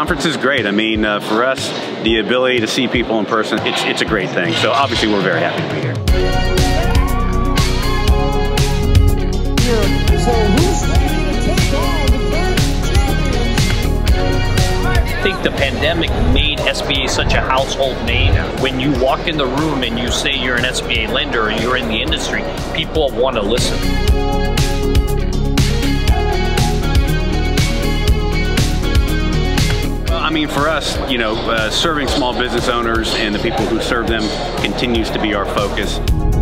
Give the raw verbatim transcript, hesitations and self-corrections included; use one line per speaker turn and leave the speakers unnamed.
conference is great. I mean, uh, for us, the ability to see people in person, it's, it's a great thing. So obviously we're very happy to be here.
So who's ready to take on the first champions?
I think the pandemic made S B A such a household name. When you walk in the room and you say you're an S B A lender or you're in the industry, people want to listen.
I mean, for us, you know, uh, serving small business owners and the people who serve them continues to be our focus.